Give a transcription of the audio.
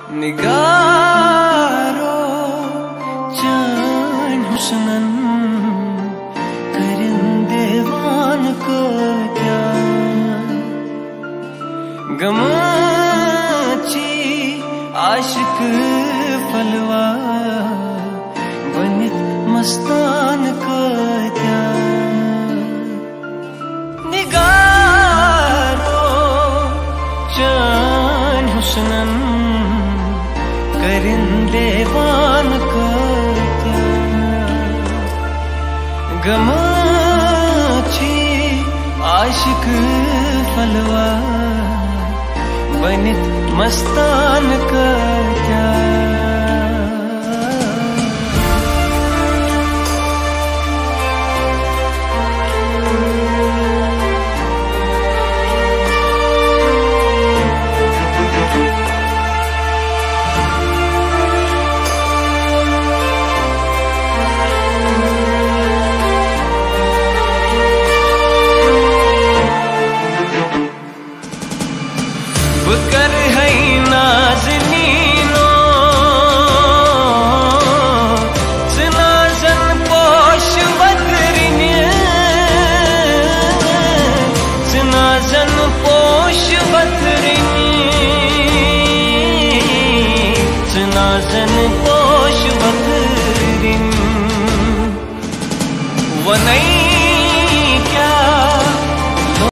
निगारो चान हुस्नन करिंदेवान को क्या गमाची आशिक फलवा बनित मस्तान को क्या निगारो चान हुस्नन करिंदेवान को क्या गमाची आशिक फलवा बनित मस्तान का क्या कर है नाज़नीनो जनाज़न पोश वतरिन जनाज़न पोश वतरिन जनाज़न पोश वतरिन वनई